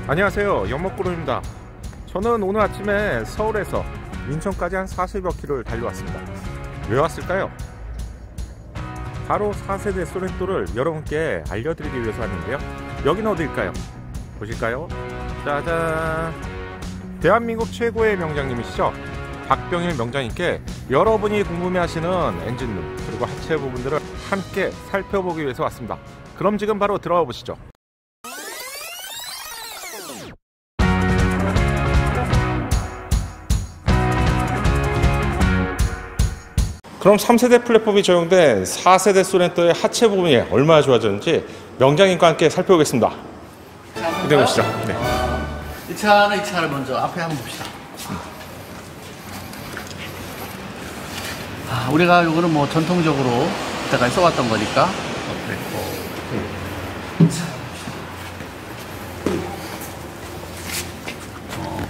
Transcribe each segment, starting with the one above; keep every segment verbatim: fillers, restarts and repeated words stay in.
안녕하세요, 연목구름입니다. 저는 오늘 아침에 서울에서 인천까지 한 사십여 킬로를 달려왔습니다. 왜 왔을까요? 바로 사 세대 소렌토를 여러분께 알려드리기 위해서 왔는데요. 여기는 어딜까요? 보실까요? 짜잔! 대한민국 최고의 명장님이시죠? 박병일 명장님께 여러분이 궁금해하시는 엔진룸 그리고 하체 부분들을 함께 살펴보기 위해서 왔습니다. 그럼 지금 바로 들어가 보시죠. 그럼 삼 세대 플랫폼이 적용된 사 세대 소렌토의 하체 부분이 얼마나 좋아졌는지 명장님과 함께 살펴보겠습니다. 기대해 보시죠. 네. 이 차는 이 차를 먼저 앞에 한번 봅시다. 아, 우리가 요거는 뭐 전통적으로 이때까지 써왔던 거니까. 그랬고. 어,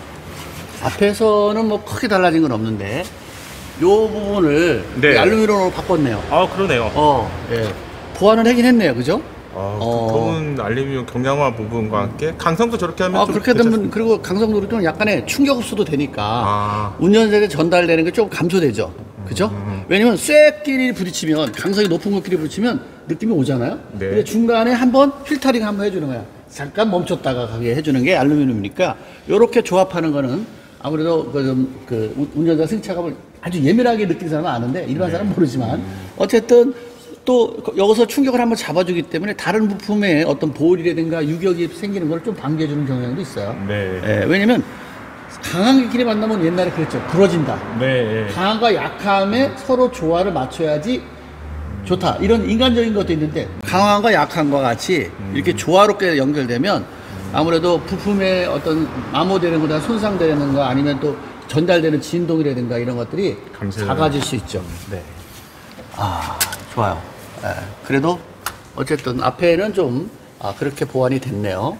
앞에서는 뭐 크게 달라진 건 없는데. 요 부분을 네. 알루미늄으로 바꿨네요. 아, 그러네요. 어, 예. 보완을 하긴 했네요, 그죠? 아, 어. 두꺼운 알루미늄 경량화 부분과 함께 강성도 저렇게 하면 아, 좀 그렇게 되면 괜찮습니다. 그리고 강성도로 좀 약간의 충격 흡수도 되니까 아. 운전석에 전달되는 게 좀 감소되죠, 그죠? 음. 왜냐면 쇠끼리 부딪히면 강성이 높은 것끼리 부딪히면 느낌이 오잖아요. 네. 근데 중간에 한번 필터링 한번 해주는 거야. 잠깐 멈췄다가 가게 해주는 게 알루미늄이니까 이렇게 조합하는 거는 아무래도 그, 좀 그 운전자 승차감을 아주 예민하게 느끼는 사람은 아는데 일반 네. 사람은 모르지만 어쨌든 또 여기서 충격을 한번 잡아주기 때문에 다른 부품에 어떤 보일이라든가 유격이 생기는 걸 좀 방지해주는 경향도 있어요. 네. 예, 왜냐면 강한 기끼리 만나면 옛날에 그랬죠. 부러진다. 네. 강함과 약함에 서로 조화를 맞춰야지 좋다. 이런 인간적인 것도 있는데 강함과 약함과 같이 이렇게 조화롭게 연결되면 아무래도 부품의 어떤 마모되는 거나 손상되는 거 아니면 또 전달되는 진동이라든가 이런 것들이 감소되는 작아질 수 있죠. 네. 아, 좋아요. 예, 그래도 어쨌든 앞에는 좀 아, 그렇게 보완이 됐네요.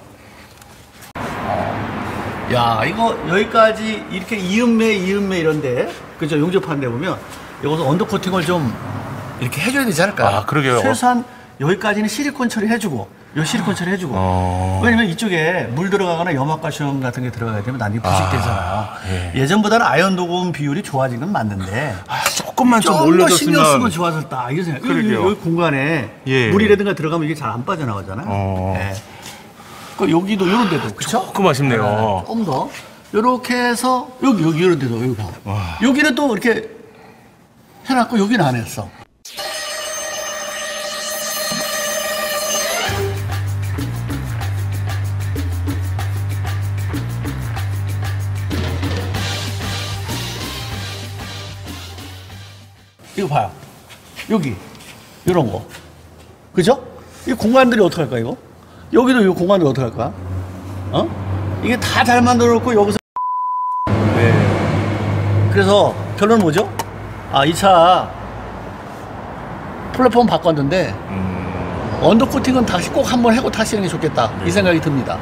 아, 야, 이거 여기까지 이렇게 이음매, 이음매 이런데, 그죠? 용접하는 데 보면 이것은 언더 코팅을 좀 이렇게 해줘야 되지 않을까? 아, 그러게요. 최소한 여기까지는 실리콘 처리해주고, 요 실리콘 처리해주고. 어... 왜냐면 이쪽에 물 들어가거나 염화가시험 같은 게 들어가게 되면 난이 부식되잖아요. 아, 예. 예전보다는 아연 도금 비율이 좋아진 건 맞는데 아, 조금만 좀 좀 더 올려줬으면. 신경 쓰면 좋아졌다. 이게 생각. 여기, 그러게요. 여기 공간에 예. 물이라든가 들어가면 이게 잘 안 빠져나가잖아요. 어... 예. 그 여기도 이런 데도 그쵸? 조금 아쉽네요. 네, 조금 더 이렇게 해서 여기 여기 이런 데도 여기 봐. 와. 여기는 또 이렇게 해놨고 여기는 안 했어. 이거 봐요. 여기 이런 거, 그죠? 이 공간들이 어떻게 할까 이거? 여기도 이 공간들이 어떻게 할까? 어? 이게 다 잘 만들어 놓고 여기서 네. 그래서 결론은 뭐죠? 아, 이 차 플랫폼 바꿨는데 음... 언더 코팅은 다시 꼭 한번 하고 타시는 게 좋겠다. 네. 이 생각이 듭니다.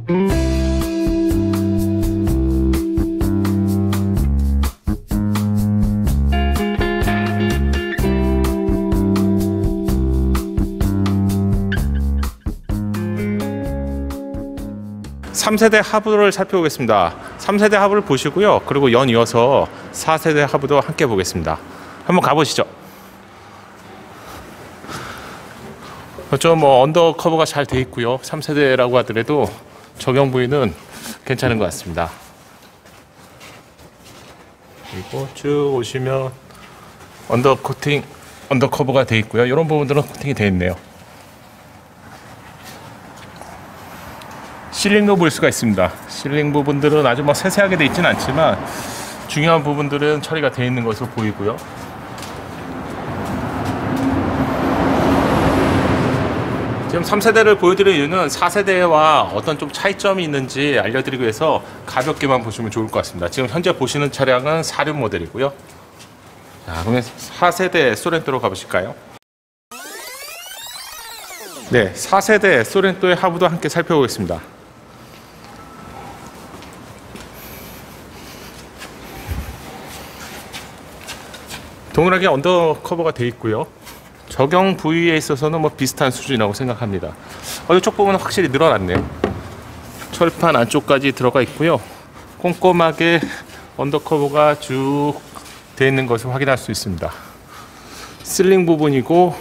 삼 세대 하부를 살펴보겠습니다. 삼 세대 하부를 보시고요. 그리고 연이어서 사 세대 하부도 함께 보겠습니다. 한번 가보시죠. 좀 뭐 언더 커버가 잘 돼 있고요. 삼 세대라고 하더라도 적용 부위는 괜찮은 것 같습니다. 그리고 쭉 오시면 언더 코팅, 언더 커버가 돼 있고요. 이런 부분들은 코팅이 돼 있네요. 실링도 볼 수가 있습니다. 실링 부분들은 아주 뭐 세세하게 돼 있지는 않지만 중요한 부분들은 처리가 되어 있는 것으로 보이고요. 지금 삼 세대를 보여드릴 이유는 사 세대와 어떤 좀 차이점이 있는지 알려드리기 위해서 가볍게만 보시면 좋을 것 같습니다. 지금 현재 보시는 차량은 사륜 모델이고요. 자, 그러면 사 세대 소렌토로 가보실까요? 네, 사 세대 소렌토의 하부도 함께 살펴보겠습니다. 동일하게 언더커버가 되어 있고요. 적용 부위에 있어서는 뭐 비슷한 수준이라고 생각합니다. 어, 이쪽 부분은 확실히 늘어났네요. 철판 안쪽까지 들어가 있고요. 꼼꼼하게 언더커버가 쭉 되어 있는 것을 확인할 수 있습니다. 실링 부분이고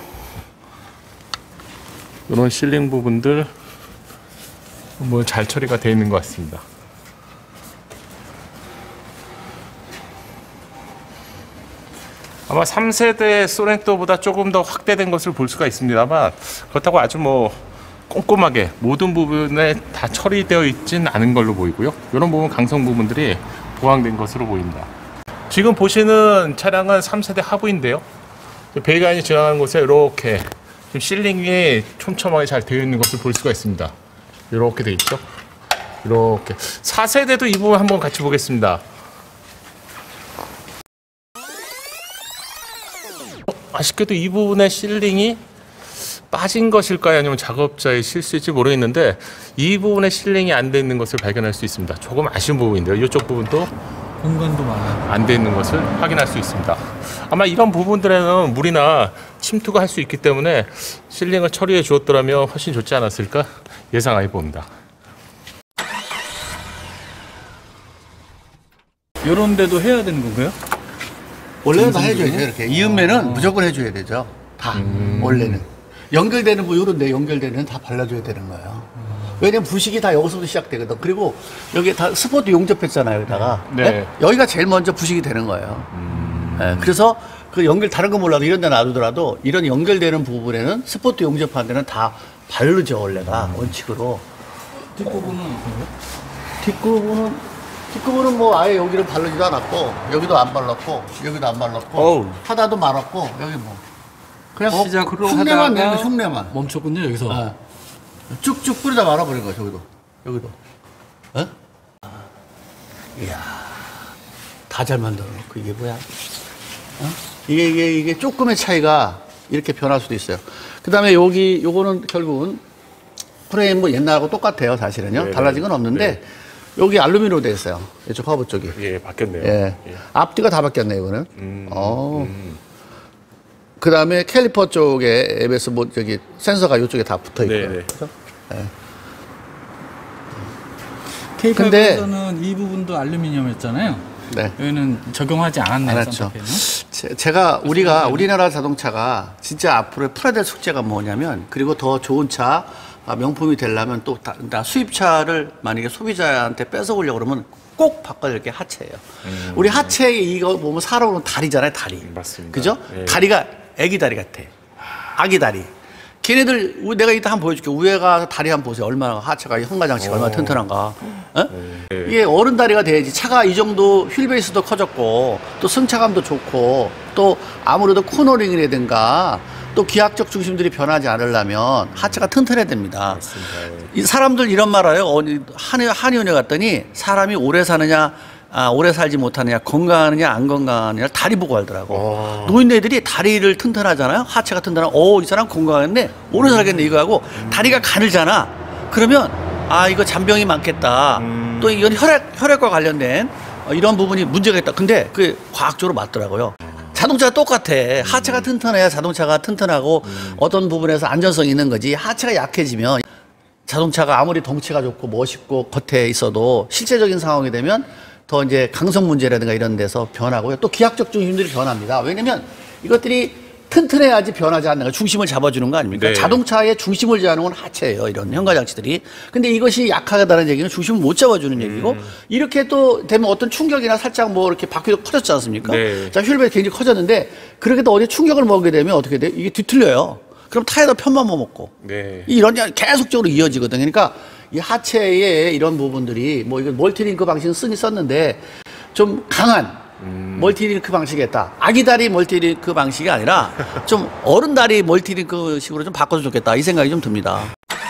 이런 실링 부분들 뭐 잘 처리가 되어 있는 것 같습니다. 아마 삼 세대 소렌토보다 조금 더 확대된 것을 볼 수가 있습니다만 그렇다고 아주 뭐 꼼꼼하게 모든 부분에 다 처리되어 있진 않은 걸로 보이고요. 이런 부분 강성 부분들이 보강된 것으로 보입니다. 지금 보시는 차량은 삼 세대 하부인데요. 배관이 지나가는 곳에 이렇게 좀 실링이 촘촘하게 잘 되어 있는 것을 볼 수가 있습니다. 이렇게 되어 있죠. 이렇게 사 세대도 이 부분 한번 같이 보겠습니다. 아쉽게도 이 부분의 실링이 빠진 것일까요? 아니면 작업자의 실수일지 모르겠는데 이 부분에 실링이 안 돼 있는 것을 발견할 수 있습니다. 조금 아쉬운 부분인데요. 이쪽 부분도 공간도 많아요. 안 돼 있는 것을 확인할 수 있습니다. 아마 이런 부분들에는 물이나 침투가 할 수 있기 때문에 실링을 처리해 주었더라면 훨씬 좋지 않았을까 예상해 봅니다. 이런 데도 해야 되는 건가요? 원래는 다 해줘야죠. 이렇게 이음매는 어. 무조건 해줘야 되죠. 다 음. 원래는 연결되는 뭐 이런데 연결되는 다 발라줘야 되는 거예요. 음. 왜냐면 부식이 다 여기서부터 시작되거든. 그리고 여기 다 스포트 용접했잖아요. 여기다가 네. 네? 여기가 제일 먼저 부식이 되는 거예요. 음. 네. 그래서 그 연결 다른 거 몰라도 이런 데 놔두더라도 이런 연결되는 부분에는 스포트 용접한 데는 다 바르죠. 원래가 음. 원칙으로. 뒷부분은 어떤가요? 뒷부분은 뒷부분은 뭐 아예 여기를 바르지도 않았고 여기도 안 발랐고 여기도 안 발랐고 어우. 하다도 말았고 여기 뭐 그냥 어, 시작으로 흉내만 내는 하다가 흉내만 멈췄군요 여기서. 어. 쭉쭉 뿌리다 말아버린 거죠. 여기도 여기도 어? 이야 다 잘 만들어놓고 이게 뭐야 어? 이게 이게 이게 조금의 차이가 이렇게 변할 수도 있어요. 그 다음에 여기 요거는 결국은 프레임 뭐 옛날하고 똑같아요. 사실은요. 네, 달라진 건 없는데 네. 여기 알루미늄으로 되어 있어요. 이쪽 화보 쪽이. 예, 바뀌었네요. 예. 예. 앞뒤가 다 바뀌었네요, 이거는. 음, 어. 음. 그 다음에 캘리퍼 쪽에 에이비에스 뭐, 저기, 센서가 이쪽에 다 붙어 있고요. 네네. 그렇죠? 예. 케이팝에서는 이 부분도 알루미늄이었잖아요. 네. 여기는 적용하지 않았네요. 알았죠. 산타페는. 제, 제가, 우리가, 우리나라 자동차가 진짜 앞으로 풀어야 될 숙제가 뭐냐면, 그리고 더 좋은 차, 명품이 되려면 또 다, 다 수입차를 만약에 소비자한테 뺏어오려고 그러면 꼭 바꿔야 될 게 하체예요. 음, 우리 하체 이거 보면 사람으로는 다리잖아요, 다리. 맞습니다. 그죠? 예. 다리가 애기 다리 같아. 아기 다리. 걔네들 내가 이따 한번 보여줄게. 우회가 다리 한번 보세요. 얼마나 하체가 현가장치가 얼마나 튼튼한가. 어? 네. 이게 어른 다리가 돼야지. 차가 이 정도 휠베이스도 커졌고 또 승차감도 좋고 또 아무래도 코너링이라든가 또 기하적 중심들이 변하지 않으려면 하체가 튼튼해야 됩니다. 맞습니다. 이 사람들 이런 말 해요. 한의, 한의원에 갔더니 사람이 오래 사느냐 아, 오래 살지 못하느냐, 건강하느냐, 안 건강하느냐, 다리 보고 알더라고. 오. 노인네들이 다리를 튼튼하잖아요. 하체가 튼튼하고, 오, 이 사람 건강했네. 오래 살겠네, 이거 하고. 음. 다리가 가늘잖아. 그러면, 아, 이거 잔병이 많겠다. 음. 또 이건 혈액, 혈액과 관련된 어, 이런 부분이 문제가 있다. 근데 그게 과학적으로 맞더라고요. 자동차가 똑같아. 하체가 음. 튼튼해야 자동차가 튼튼하고 음. 어떤 부분에서 안전성이 있는 거지. 하체가 약해지면 자동차가 아무리 덩치가 좋고 멋있고 겉에 있어도 실제적인 상황이 되면 더 이제 강성 문제라든가 이런 데서 변하고요. 또 기하적 중심들이 변합니다. 왜냐면 이것들이 튼튼해야지 변하지 않는 거, 중심을 잡아주는 거 아닙니까? 네. 자동차의 중심을 잡는 건 하체예요. 이런 현가장치들이. 근데 이것이 약하다는 얘기는 중심을 못 잡아주는 얘기고 음. 이렇게 또 되면 어떤 충격이나 살짝 뭐 이렇게 바퀴도 커졌지 않습니까? 네. 자, 휠베이스 굉장히 커졌는데 그렇게 또 어디 충격을 먹게 되면 어떻게 돼요? 이게 뒤틀려요. 그럼 타이어도 편만 먹고. 네. 이런 계속적으로 이어지거든요. 그러니까 이 하체의 이런 부분들이 뭐 이거 멀티링크 방식은 쓰니 썼는데 좀 강한 음. 멀티링크 방식이겠다. 아기 다리 멀티링크 방식이 아니라 좀 어른 다리 멀티링크 식으로 좀 바꿔서 좋겠다. 이 생각이 좀 듭니다.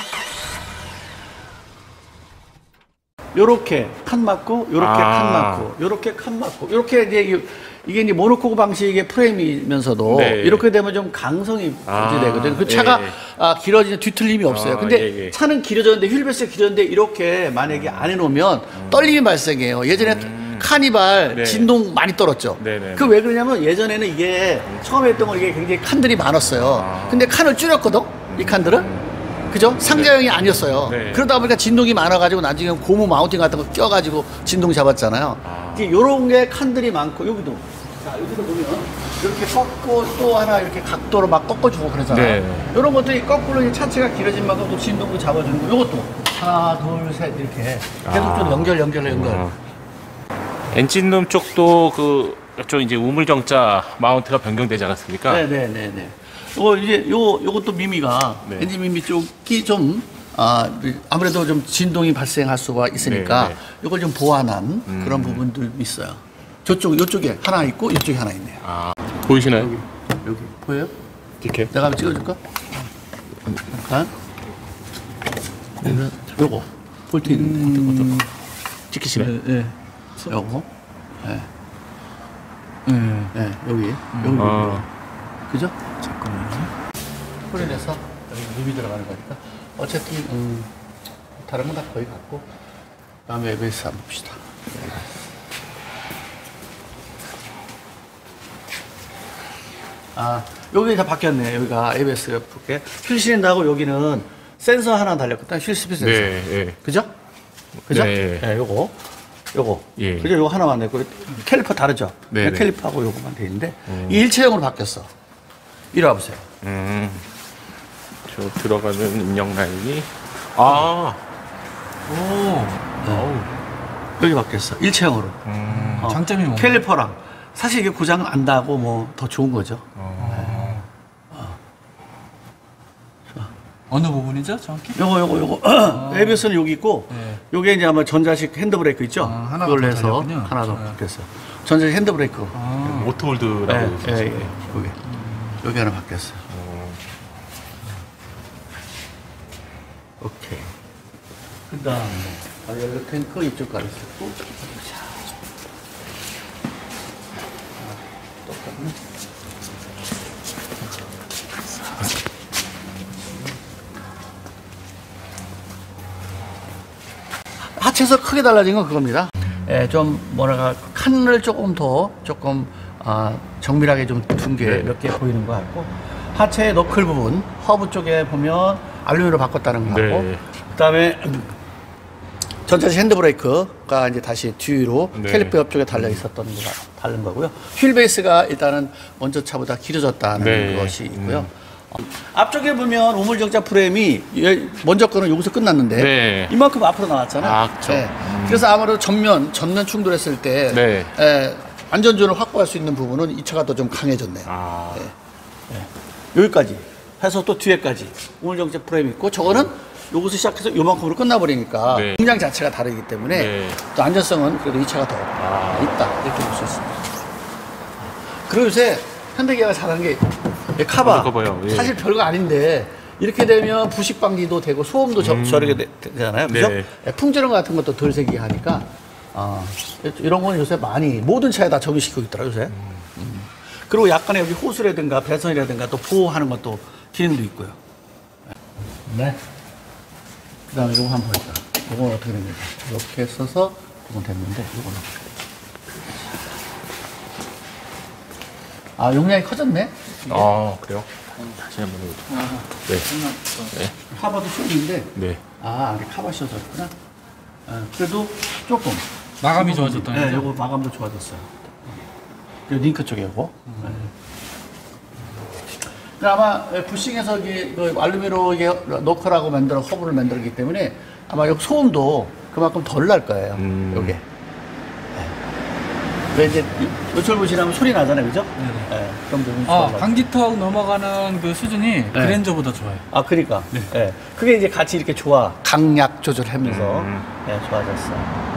요렇게 칸 맞고, 요렇게 아. 칸 맞고, 요렇게 칸 맞고, 요렇게 이제 이게 이제 모노코크 방식의 프레임이면서도 네. 이렇게 되면 좀 강성이 아. 유지되거든요. 그 차가 예, 예. 아, 길어지는 뒤틀림이 없어요. 아, 근데 예, 예. 차는 길어졌는데 휠베이스가 길어졌는데 이렇게 만약에 안 해놓으면 음. 떨림이 발생해요. 예전에 음. 카니발 네. 진동 많이 떨었죠. 네네. 그 왜 그러냐면 예전에는 이게 처음에 했던 건 이게 굉장히 칸들이 많았어요. 아. 근데 칸을 줄였거든. 이 칸들은. 그죠? 상자형이 아니었어요. 네. 그러다 보니까 진동이 많아가지고 나중에 고무 마운팅 같은 거 껴가지고 진동 잡았잖아요. 아. 이제 요런 게 칸들이 많고, 여기도. 자, 여기도 보면 이렇게 꺾고 또 하나 이렇게 각도로 막 꺾어주고 그러잖아요. 네. 요런 것들이 거꾸로 이제 차체가 길어진 만큼 또 진동도 잡아주는 거. 요것도 하나, 둘, 셋 이렇게 계속 아. 좀 연결, 연결, 연결. 어. 엔진룸 쪽도 그 쪽 이제 우물정자 마운트가 변경되지 않았습니까? 네네네네. 요거 이제 요 요것도 미미가 네. 엔진 미미 쪽이 좀 아, 아무래도 좀 진동이 발생할 수가 있으니까 네, 네. 요걸 좀 보완한 음. 그런 부분도 있어요. 저쪽 요쪽에 하나 있고 이쪽에 하나 있네요. 아, 보이시나요? 여기 여기 보여요? 이렇게. 내가 한번 찍어줄까? 잠깐. 그러면 요거 볼트 있는데 음. 어떡 찍히시나요? 네, 네. 요거. 네. 네, 네, 여기 여기 여기. 아. 그죠? 잠깐만요. 소리 내서 여기 립이 들어가는 거니까 어쨌든 음, 다른 건 다 거의 같고 다음에 에이비에스 한번 봅시다. 아 여기 다 바뀌었네. 여기가 에이비에스가 이렇게 휠 실린더하고 여기는 센서 하나 달렸거든. 휠 스피드 센서. 네, 네. 그죠? 그죠? 네. 네, 요거 요거 예. 그죠? 요거 하나만 내고 캘리퍼 다르죠? 네, 네. 캘리퍼하고 요거만 돼 있는데 이 일체형으로 바뀌었어. 이리 와보세요. 음. 저 들어가는 입력 라인이 아. 오. 여기 바뀌었어. 일체형으로. 음. 어, 장점이 뭔가요? 캘리퍼랑 사실 이게 고장 안 나고 뭐 더 좋은 거죠. 어느 부분이죠, 정확히? 요거 요거 요거 에이비에스는 여기 있고 네. 요게 이제 아마 전자식 핸드브레이크 있죠. 아, 하나가 그걸로 더 해서 달렸군요. 하나 더 네. 바뀌었어요. 전자식 핸드브레이크. 아, 오토홀드라고 네, 했었죠. 예, 예, 여기 여기 하나 바뀌었어요. 어. 오케이. 그다음에 아, 여기 탱크 이쪽 가로 쓰고 똑같네. 하체에서 크게 달라진 건 그겁니다. 예, 좀 뭐랄까 칸을 조금 더 조금 아, 정밀하게 좀 둔 게 몇 개 보이는 것 같고 하체의 너클 부분 허브 쪽에 보면 알루미늄으로 바꿨다는 거 같고 네. 그다음에 전자식 핸드브레이크가 이제 다시 뒤로 네. 캘리퍼 옆쪽에 달려 있었던 거가 다른 거고요. 휠 베이스가 일단은 먼저 차보다 길어졌다는 네. 것이 있고요. 어, 앞쪽에 보면 우물정자 프레임이 예, 먼저 거는 여기서 끝났는데 네. 이만큼 앞으로 나왔잖아요. 아, 그쵸. 음. 그래서 아무래도 전면 전면 충돌했을 때 네. 에, 안전존을 확보할 수 있는 부분은 이 차가 더 좀 강해졌네요. 아. 여기까지 해서 또 뒤에까지 우물정자 프레임이 있고 저거는 여기서 시작해서 요만큼으로 끝나버리니까 네. 공장 자체가 다르기 때문에 네. 또 안전성은 그래도 이 차가 더 아. 있다 이렇게 볼 수 있습니다. 그리고 요새 현대기아가 잘하는 게 이 카바 커버요. 예. 사실 별거 아닌데 이렇게 되면 부식 방지도 되고 소음도 저, 저렇게 되, 되잖아요. 그죠? 네. 예, 풍저름 같은 것도 덜 새기게 하니까 아, 이런 거는 요새 많이 모든 차에 다 적용시키고 있더라고요 요새. 음. 그리고 약간의 여기 호수라든가 배선이라든가 또 보호하는 것도 기능도 있고요. 네. 그 다음에 이거 한번 보니까 이건 어떻게 됩니까? 이렇게 써서 이건 됐는데 이거는 아 용량이 커졌네. 아, 그래요? 다시 한번 해보죠. 네. 네. 카바도 쭉 있는데 네. 아 안에 카바 씌워졌구나. 아, 그래도 조금 마감이 좋아졌다는 네, 거죠? 요거 마감도 좋아졌어요. 요 링크 쪽에 요거. 네. 근데 아마 부싱에서 이게 그 알루미늄 이게 노컬하고 만들어 허브를 만들었기 때문에 아마 요 소음도 그만큼 덜 날 거예요. 음. 요게. 네. 왜 이제 요철부 지나면 소리 나잖아요, 그죠? 네네. 네, 그런 부분이 아, 좋아요. 방지턱 넘어가는 그 수준이 그랜저보다 좋아요. 아, 그러니까. 네. 그게 이제 같이 이렇게 좋아. 강약 조절하면서 음. 네, 좋아졌어.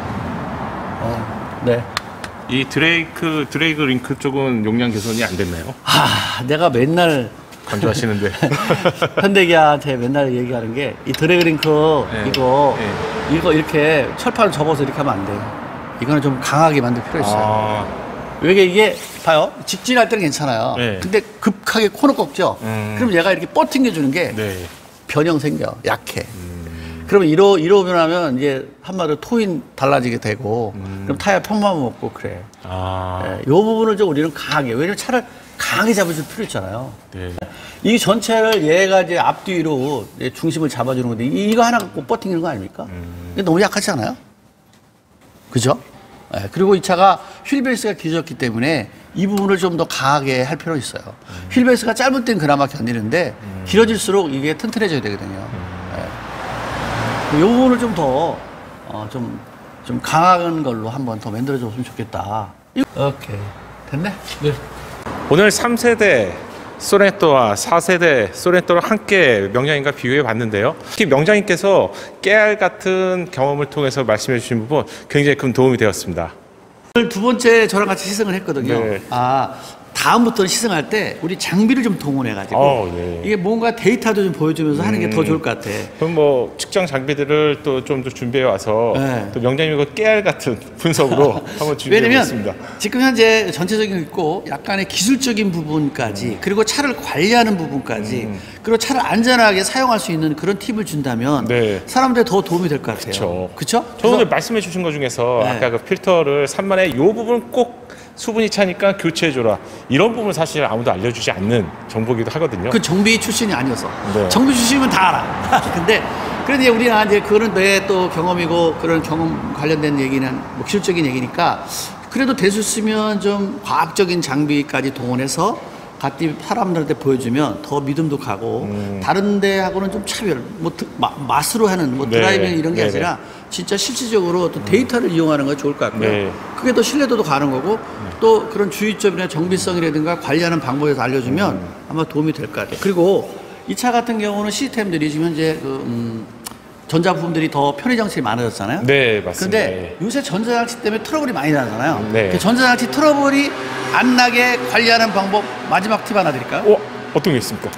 어, 네. 이 드레이크 드레이그 링크 쪽은 용량 개선이 안 됐나요? 아, 내가 맨날 강조하시는데. 현대기아한테 맨날 얘기하는 게 이 드래그링크 네. 이거 네. 이거 이렇게 철판을 접어서 이렇게 하면 안 돼. 이거는 좀 강하게 만들 필요 있어요. 아. 왜 이게 봐요. 직진할 때는 괜찮아요. 네. 근데 급하게 코너 꺾죠. 음. 그럼 얘가 이렇게 뻗팅겨 주는 게 네. 변형 생겨. 약해. 음. 그러면 이러 이러면 하면 이제 한마디로 토인 달라지게 되고 음. 그럼 타이어 편만 먹고 그래. 아. 예, 이 부분을 좀 우리는 강하게 왜냐면 차를 강하게 잡아줄 필요 있잖아요. 네. 이 전체를 얘가 이제 앞뒤로 중심을 잡아주는 건데 이거 하나 갖고 버티는 거 아닙니까? 음. 이게 너무 약하지 않아요? 그죠? 네, 그리고 이 차가 휠베이스가 길어졌기 때문에 이 부분을 좀 더 강하게 할 필요가 있어요. 음. 휠베이스가 짧은 때는 그나마 견디는데 음. 길어질수록 이게 튼튼해져야 되거든요. 음. 네. 이 부분을 좀 더 어, 좀, 좀 강한 걸로 한번 더 만들어줬으면 좋겠다. 오케이. 됐네? 네. 오늘 삼 세대 소렌토와 사 세대 소렌토를 함께 명장님과 비교해 봤는데요. 특히 명장님께서 깨알 같은 경험을 통해서 말씀해 주신 부분 굉장히 큰 도움이 되었습니다. 오늘 두 번째 저랑 같이 시승을 했거든요. 네. 아, 다음부터는 시승할 때 우리 장비를 좀 동원해가지고 어, 네. 이게 뭔가 데이터도 좀 보여주면서 음. 하는 게 더 좋을 것 같아. 그럼 뭐 측정 장비들을 또 좀 더 준비해 와서 네. 또 명장님과 깨알 같은 분석으로 한번 준비해 보겠습니다. 왜냐면 지금 현재 전체적인 거 있고 약간의 기술적인 부분까지 음. 그리고 차를 관리하는 부분까지 음. 그리고 차를 안전하게 사용할 수 있는 그런 팁을 준다면 네. 사람들이 더 도움이 될 것 같아요. 그렇죠? 저 오늘 말씀해 주신 것 중에서 네. 아까 그 필터를 산만에 이 부분 꼭 수분이 차니까 교체해줘라 이런 부분 사실 아무도 알려주지 않는 정보기도 하거든요. 그 정비 출신이 아니어서 네. 정비 출신이면 다 알아. 근데 그런데 우리가 이제 그거는 내 또 경험이고 그런 경험 관련된 얘기는 뭐 기술적인 얘기니까 그래도 될 수 있으면 좀 과학적인 장비까지 동원해서 같이 사람들한테 보여주면 더 믿음도 가고 음. 다른 데하고는 좀 차별, 뭐 마, 맛으로 하는 뭐 네. 드라이빙 이런 게 네네. 아니라 진짜 실질적으로 또 데이터를 음. 이용하는 건 좋을 것 같고요. 네. 그게 또 신뢰도도 가는 거고 네. 또 그런 주의점이나 정비성이라든가 관리하는 방법에서 알려주면 음. 아마 도움이 될 것 같아요. 그리고 이 차 같은 경우는 시스템들이 지금 현재 그 음, 전자부품들이 더 편의장치가 많아졌잖아요. 네, 맞습니다. 근데 요새 전자장치 때문에 트러블이 많이 나잖아요. 네. 그 전자장치 트러블이 안 나게 관리하는 방법 마지막 팁 하나 드릴까요? 어, 어떤 게 있습니까?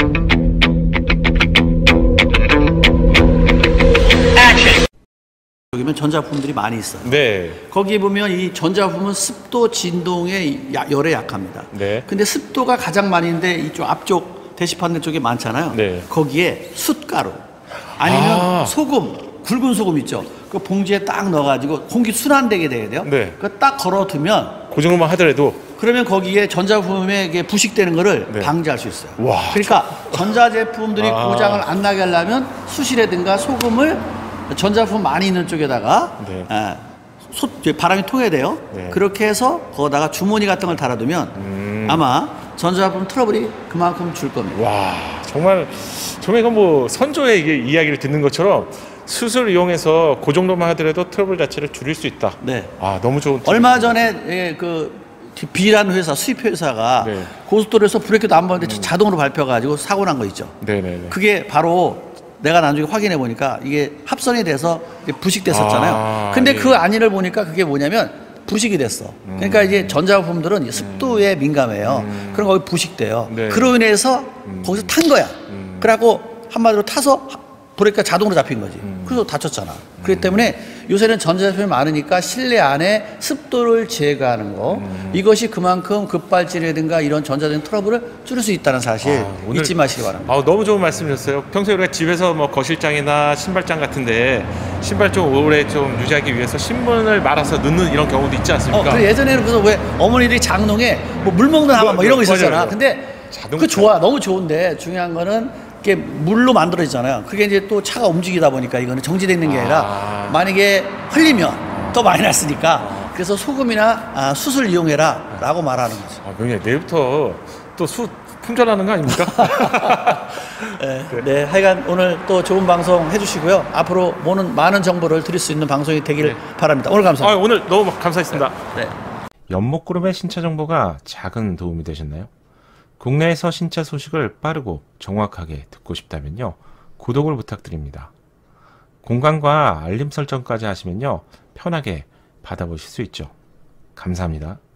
여기면 전자부품들이 많이 있어요. 네. 거기에 보면 이 전자부품은 습도 진동에 야, 열에 약합니다. 네. 근데 습도가 가장 많이 있는데 이쪽 앞쪽 대시판대 쪽에 많잖아요. 네. 거기에 숯가루 아니면 아. 소금, 굵은 소금 있죠. 그 봉지에 딱 넣어가지고 공기 순환되게 돼야 돼요. 네. 그거 딱 걸어두면 그 정도만 하더라도 그러면 거기에 전자부품에 이게 부식되는 거를 네. 방지할 수 있어요. 와, 그러니까 전자제품들이 아. 고장을 안 나게 하려면 숯이라든가 소금을 전자부품 많이 있는 쪽에다가 네. 에, 소, 바람이 통해야 돼요. 네. 그렇게 해서 거기다가 주머니 같은 걸 달아두면 음. 아마 전자부품 트러블이 그만큼 줄 겁니다. 와, 정말 정말 이건 뭐 선조의 이게 이야기를 듣는 것처럼 숯을 이용해서 그 정도만 하더라도 트러블 자체를 줄일 수 있다. 네. 아, 너무 좋은. 얼마 전에 예, 그 B라는 회사 수입 회사가 네. 고속도로에서 브레이크도 안 밟는데 음. 자동으로 밟혀가지고 사고 난 거 있죠. 네네네. 그게 바로 내가 나중에 확인해 보니까 이게 합선이 돼서 부식됐었잖아요. 아, 근데 예. 그 안일을 보니까 그게 뭐냐면 부식이 됐어. 음. 그러니까 이제 전자부품들은 습도에 음. 민감해요. 음. 그럼 거기 부식돼요. 네. 그로 인해서 음. 거기서 탄 거야. 음. 그래갖고 한마디로 타서 브레이크가 자동으로 잡힌 거지. 음. 그래서 다쳤잖아. 그렇기 때문에 요새는 전자제품이 많으니까 실내 안에 습도를 제거하는 거 음. 이것이 그만큼 급발진이라든가 이런 전자적인 트러블을 줄일 수 있다는 사실 아, 오늘, 잊지 마시기 바랍니다. 아, 너무 좋은 말씀이셨어요. 평소에 우리가 집에서 뭐 거실장이나 신발장 같은데 신발 좀 오래 좀 유지하기 위해서 신문을 말아서 넣는 이런 경우도 있지 않습니까? 어, 그래 예전에는 그래서 왜 어머니들이 장롱에 뭐 물 먹는 하마 뭐 이런 거 있었잖아. 맞아요. 근데 그 좋아, 너무 좋은데 중요한 거는 이게 물로 만들어지잖아요. 그게 이제 또 차가 움직이다 보니까 이거는 정지되어 있는 게 아니라 아. 만약에 흘리면 더 많이 났으니까 아. 그래서 소금이나 아, 숯을 이용해라 라고 말하는 거죠. 아, 명예 내일부터 또 숯 품절하는 거 아닙니까? 네, 네. 네, 하여간 오늘 또 좋은 방송 해주시고요. 앞으로 많은, 많은 정보를 드릴 수 있는 방송이 되길 네. 바랍니다. 오늘 감사합니다. 아, 오늘 너무 감사했습니다. 네. 네. 연목그룹의 신차 정보가 작은 도움이 되셨나요? 국내에서 신차 소식을 빠르고 정확하게 듣고 싶다면요. 구독을 부탁드립니다. 공간과 알림 설정까지 하시면요. 편하게 받아보실 수 있죠. 감사합니다.